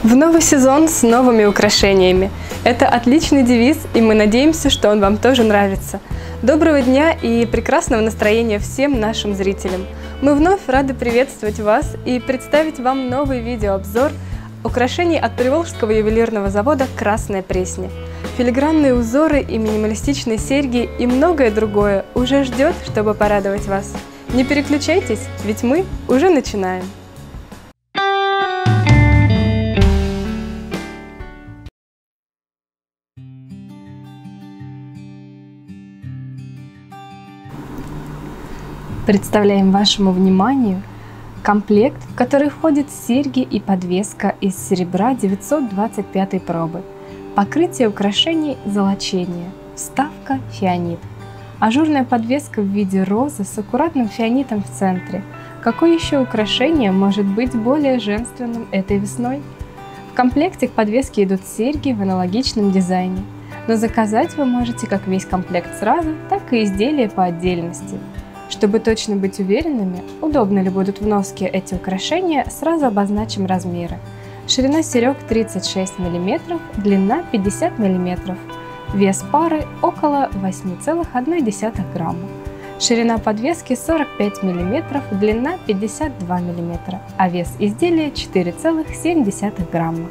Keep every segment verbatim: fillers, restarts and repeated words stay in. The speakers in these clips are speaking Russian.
В новый сезон с новыми украшениями. Это отличный девиз, и мы надеемся, что он вам тоже нравится. Доброго дня и прекрасного настроения всем нашим зрителям. Мы вновь рады приветствовать вас и представить вам новый видеообзор украшений от Приволжского ювелирного завода «Красная Пресня». Филигранные узоры и минималистичные серьги и многое другое уже ждет, чтобы порадовать вас. Не переключайтесь, ведь мы уже начинаем. Представляем вашему вниманию комплект, в который входят серьги и подвеска из серебра девятьсот двадцать пятой пробы, покрытие украшений золочение, вставка фианит, ажурная подвеска в виде розы с аккуратным фианитом в центре. Какое еще украшение может быть более женственным этой весной? В комплекте к подвеске идут серьги в аналогичном дизайне, но заказать вы можете как весь комплект сразу, так и изделия по отдельности. Чтобы точно быть уверенными, удобны ли будут в носке эти украшения, сразу обозначим размеры. Ширина серег тридцать шесть миллиметров, длина пятьдесят миллиметров, вес пары около восемь целых одна десятая грамма. Ширина подвески сорок пять миллиметров, длина пятьдесят два миллиметра, а вес изделия четыре целых семь десятых грамма.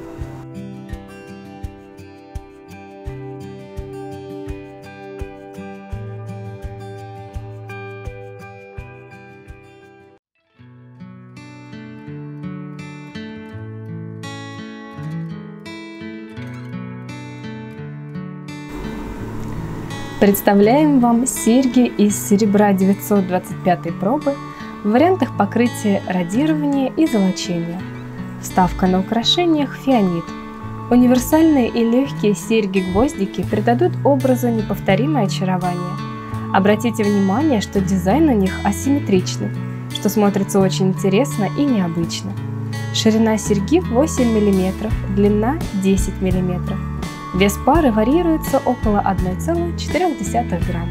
Представляем вам серьги из серебра девятьсот двадцать пятой пробы в вариантах покрытия радирования и золочения. Вставка на украшениях фианит. Универсальные и легкие серьги-гвоздики придадут образу неповторимое очарование. Обратите внимание, что дизайн у них асимметричный, что смотрится очень интересно и необычно. Ширина серьги восемь миллиметров, длина десять миллиметров. Вес пары варьируется около одной целой четырёх десятых грамма.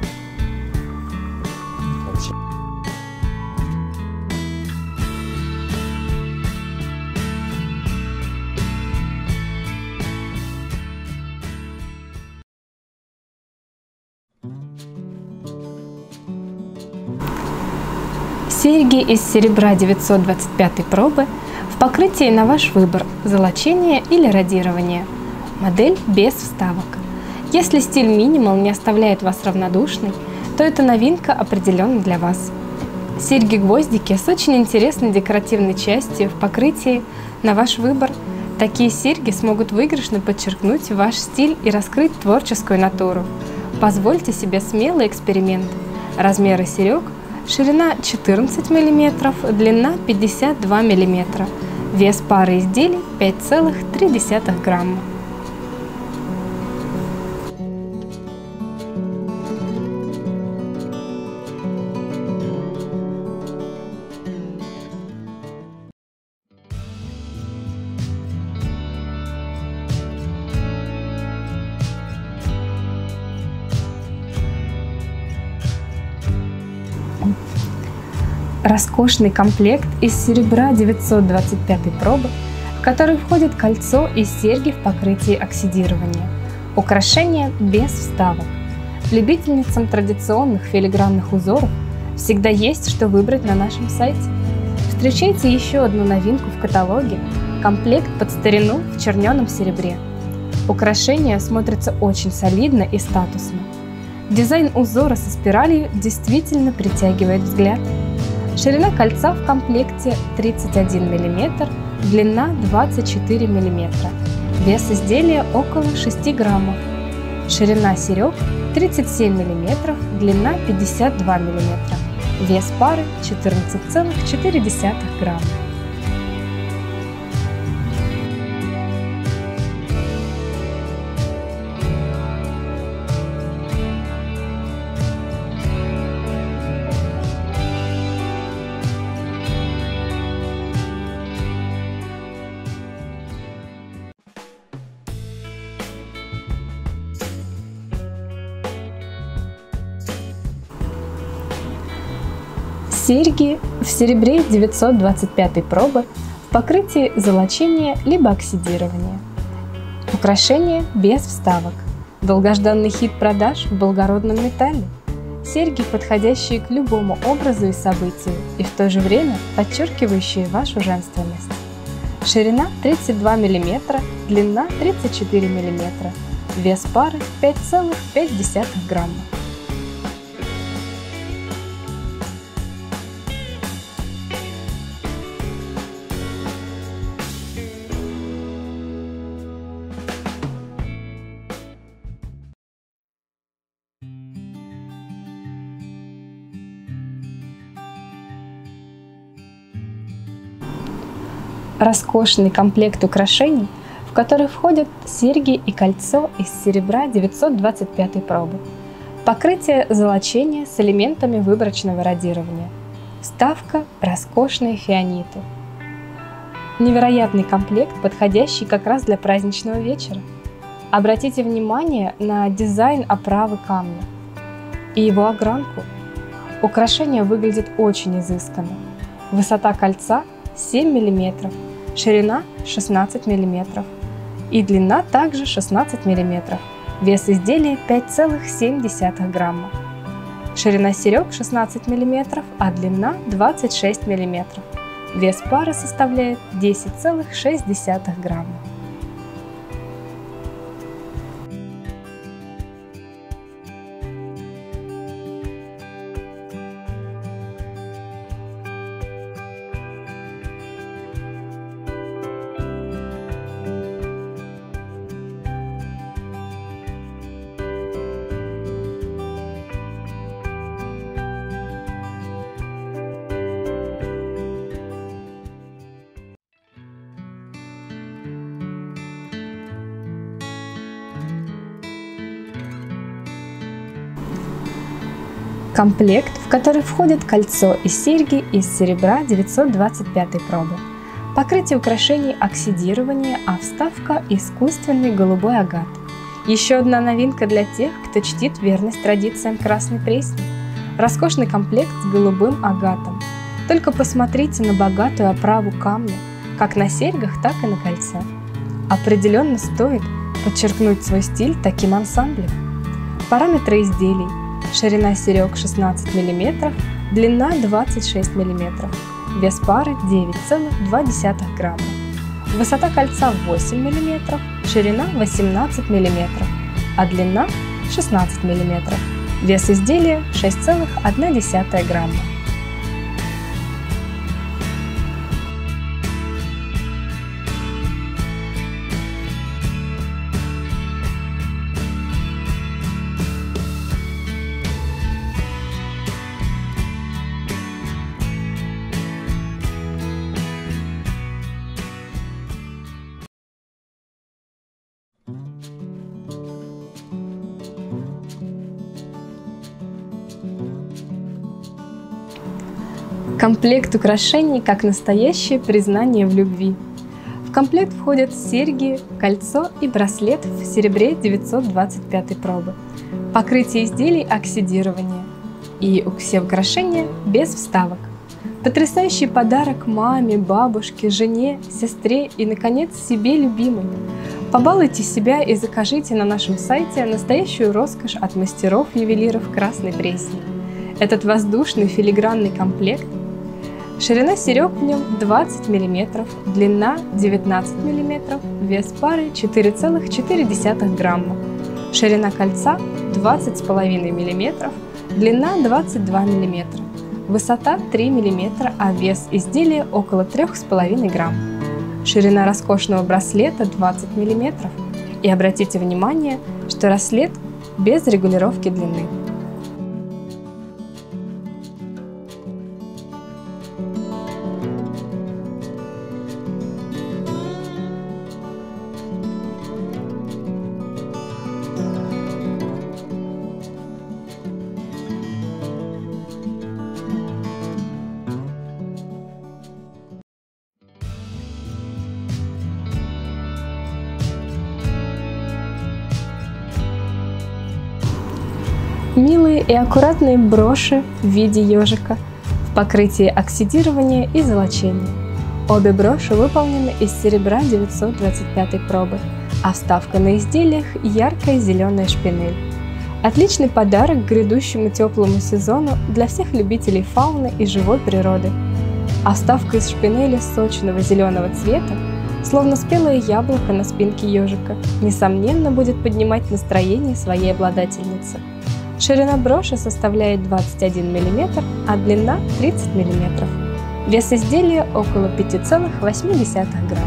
Серьги из серебра девятьсот двадцать пятой пробы в покрытии на ваш выбор – золочение или радирование. Модель без вставок. Если стиль минимал не оставляет вас равнодушной, то эта новинка определенно для вас. Серьги-гвоздики с очень интересной декоративной частью в покрытии на ваш выбор. Такие серьги смогут выигрышно подчеркнуть ваш стиль и раскрыть творческую натуру. Позвольте себе смелый эксперимент. Размеры серег: ширина четырнадцать миллиметров, длина пятьдесят два миллиметра, вес пары изделий пять целых три десятых грамма. Роскошный комплект из серебра девятьсот двадцать пятой пробы, в который входит кольцо и серьги в покрытии оксидирования. Украшения без вставок. Любительницам традиционных филигранных узоров всегда есть что выбрать на нашем сайте. Встречайте еще одну новинку в каталоге – комплект под старину в черненом серебре. Украшение смотрится очень солидно и статусно. Дизайн узора со спиралью действительно притягивает взгляд. Ширина кольца в комплекте тридцать один миллиметр, длина двадцать четыре миллиметра, вес изделия около шести граммов. Ширина серег тридцать семь миллиметров, длина пятьдесят два миллиметра, вес пары четырнадцать целых четыре десятых грамма. Серьги в серебре девятьсот двадцать пятой пробы в покрытии золочения либо оксидирования. Украшение без вставок. Долгожданный хит продаж в благородном металле. Серьги, подходящие к любому образу и событию, и в то же время подчеркивающие вашу женственность. Ширина тридцать два миллиметра, длина тридцать четыре миллиметра. Вес пары пять целых пять десятых грамма. Роскошный комплект украшений, в который входят серьги и кольцо из серебра девятьсот двадцать пятой пробы, покрытие золочения с элементами выборочного радирования, вставка роскошные фианиты. Невероятный комплект, подходящий как раз для праздничного вечера. Обратите внимание на дизайн оправы камня и его огранку. Украшение выглядит очень изысканно. Высота кольца семь миллиметров, ширина шестнадцать миллиметров и длина также шестнадцать миллиметров. Вес изделия пять целых семь десятых грамма. Ширина серег шестнадцать миллиметров, а длина двадцать шесть миллиметров. Вес пары составляет десять целых шесть десятых грамма. Комплект, в который входит кольцо и серьги из серебра девятьсот двадцать пятой пробы, покрытие украшений оксидирование, а вставка искусственный голубой агат. Еще одна новинка для тех, кто чтит верность традициям Красной Пресни. Роскошный комплект с голубым агатом. Только посмотрите на богатую оправу камня, как на серьгах, так и на кольце. Определенно стоит подчеркнуть свой стиль таким ансамблем. Параметры изделий. Ширина серег шестнадцать миллиметров, длина двадцать шесть миллиметров, вес пары девять целых два десятых грамма. Высота кольца восемь миллиметров, ширина восемнадцать миллиметров, а длина шестнадцать миллиметров. Вес изделия шесть целых одна десятая грамма. Комплект украшений как настоящее признание в любви. В комплект входят серьги, кольцо и браслет в серебре девятьсот двадцать пятой пробы, покрытие изделий оксидирование и все украшения без вставок. Потрясающий подарок маме, бабушке, жене, сестре и, наконец, себе любимой. Побалуйте себя и закажите на нашем сайте настоящую роскошь от мастеров-ювелиров Красной Пресни. Этот воздушный филигранный комплект. Ширина серег в нем двадцать миллиметров, длина девятнадцать миллиметров, вес пары четыре целых четыре десятых грамма. Ширина кольца двадцать с половиной миллиметров, длина двадцать два миллиметра, высота три миллиметра, а вес изделия около трёх с половиной грамм. Ширина роскошного браслета двадцать миллиметров. И обратите внимание, что браслет без регулировки длины. Милые и аккуратные броши в виде ежика в покрытии оксидирования и золочения. Обе броши выполнены из серебра девятьсот двадцать пятой пробы, а вставка на изделиях – яркая зеленая шпинель. Отличный подарок к грядущему теплому сезону для всех любителей фауны и живой природы. А вставка из шпинели сочного зеленого цвета, словно спелое яблоко на спинке ежика, несомненно будет поднимать настроение своей обладательницы. Ширина броши составляет двадцать один миллиметр, а длина – тридцать миллиметров. Вес изделия около пяти целых восьми десятых грамма.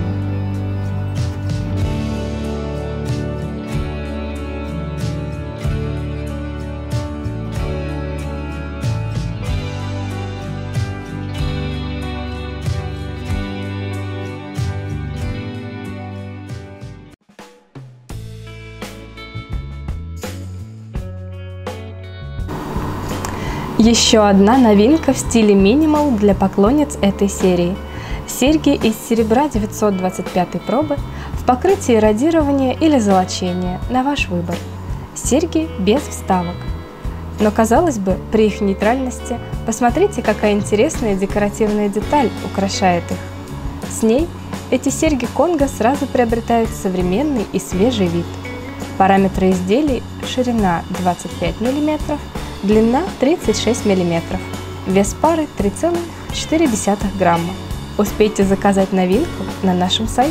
Еще одна новинка в стиле минимал для поклонниц этой серии. Серьги из серебра девятьсот двадцать пятой пробы в покрытии радирования или золочения, на ваш выбор. Серьги без вставок. Но казалось бы, при их нейтральности, посмотрите, какая интересная декоративная деталь украшает их. С ней эти серьги Конго сразу приобретают современный и свежий вид. Параметры изделий: ширина двадцать пять миллиметров, длина тридцать шесть миллиметров, вес пары три целых четыре десятых грамма. Успейте заказать новинку на нашем сайте.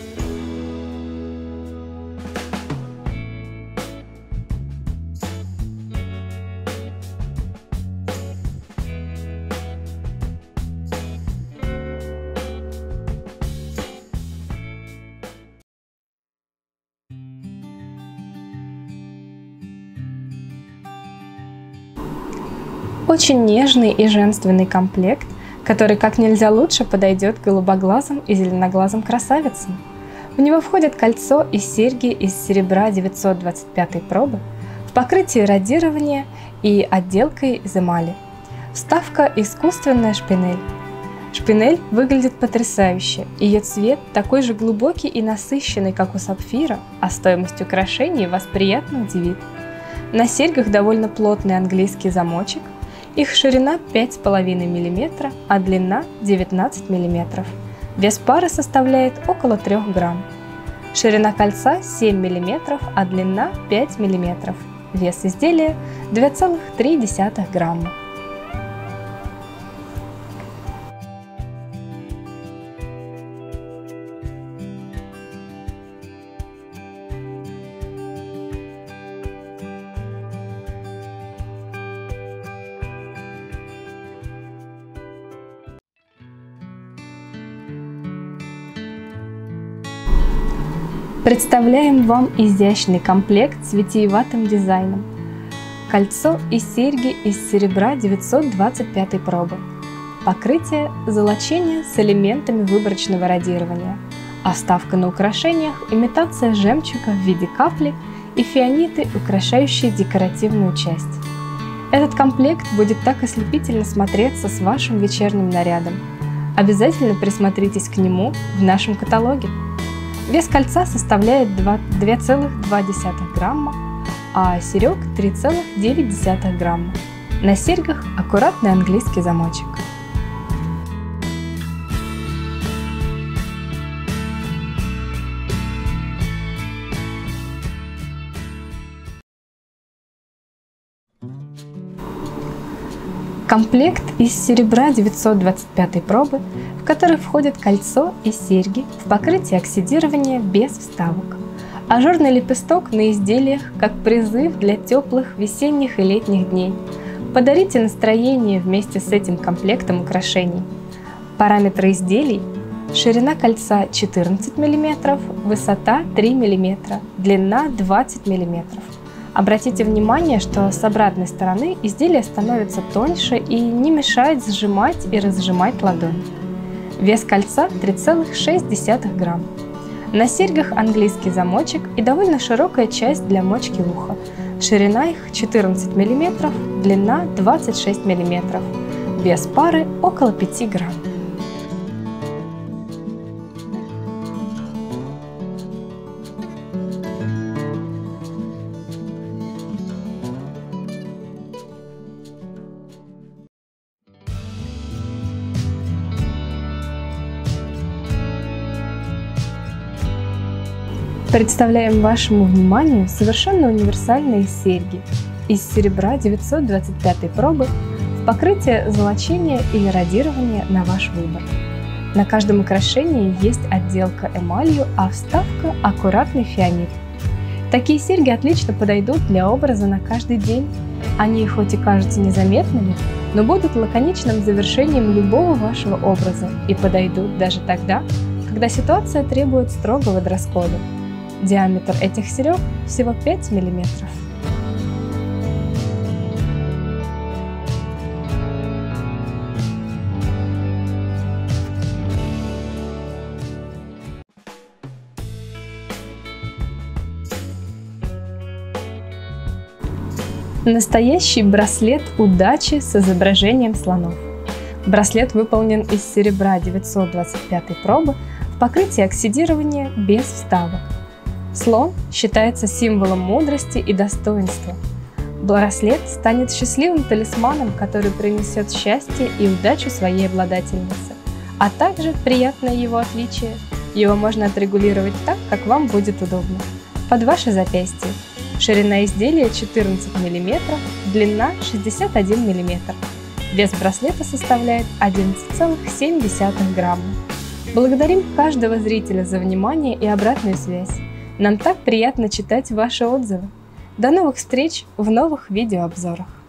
Очень нежный и женственный комплект, который как нельзя лучше подойдет голубоглазым и зеленоглазым красавицам. В него входит кольцо и серьги из серебра девятьсот двадцать пятой пробы в покрытии радирования и отделкой из эмали. Вставка – искусственная шпинель. Шпинель выглядит потрясающе, ее цвет такой же глубокий и насыщенный, как у сапфира, а стоимость украшений вас приятно удивит. На серьгах довольно плотный английский замочек. Их ширина пять целых пять десятых миллиметра, а длина девятнадцать миллиметров. Вес пары составляет около трёх грамм. Ширина кольца семь миллиметров, а длина пять миллиметров. Вес изделия два целых три десятых грамма. Представляем вам изящный комплект с витиеватым дизайном. Кольцо и серьги из серебра девятьсот двадцать пятой пробы. Покрытие – золочение с элементами выборочного радирования. А вставка на украшениях – имитация жемчуга в виде капли и фианиты, украшающие декоративную часть. Этот комплект будет так ослепительно смотреться с вашим вечерним нарядом. Обязательно присмотритесь к нему в нашем каталоге. Вес кольца составляет два целых два десятых грамма, а серег три целых девять десятых грамма. На серьгах аккуратный английский замочек. Комплект из серебра девятьсот двадцать пятой пробы, в который входит кольцо и серьги в покрытии оксидирования без вставок. Ажурный лепесток на изделиях как призыв для теплых весенних и летних дней. Подарите настроение вместе с этим комплектом украшений. Параметры изделий: ширина кольца четырнадцать миллиметров, высота три миллиметра, длина двадцать миллиметров. Обратите внимание, что с обратной стороны изделие становится тоньше и не мешает сжимать и разжимать ладонь. Вес кольца три целых шесть десятых грамма. На серьгах английский замочек и довольно широкая часть для мочки уха. Ширина их четырнадцать миллиметров, длина двадцать шесть миллиметров. Вес пары около пяти грамм. Представляем вашему вниманию совершенно универсальные серьги из серебра девятьсот двадцать пятой пробы в покрытие золочения и радирования на ваш выбор. На каждом украшении есть отделка эмалью, а вставка – аккуратный фианит. Такие серьги отлично подойдут для образа на каждый день. Они хоть и кажутся незаметными, но будут лаконичным завершением любого вашего образа и подойдут даже тогда, когда ситуация требует строгого дресс-кода. Диаметр этих серег всего пять миллиметров. Настоящий браслет удачи с изображением слонов. Браслет выполнен из серебра девятьсот двадцать пятой пробы в покрытии оксидирования без вставок. Слон считается символом мудрости и достоинства. Браслет станет счастливым талисманом, который принесет счастье и удачу своей обладательнице. А также приятное его отличие – его можно отрегулировать так, как вам будет удобно, под ваше запястье. Ширина изделия четырнадцать миллиметров, длина шестьдесят один миллиметр. Вес браслета составляет одиннадцать целых семь десятых грамма. Благодарим каждого зрителя за внимание и обратную связь. Нам так приятно читать ваши отзывы. До новых встреч в новых видеообзорах.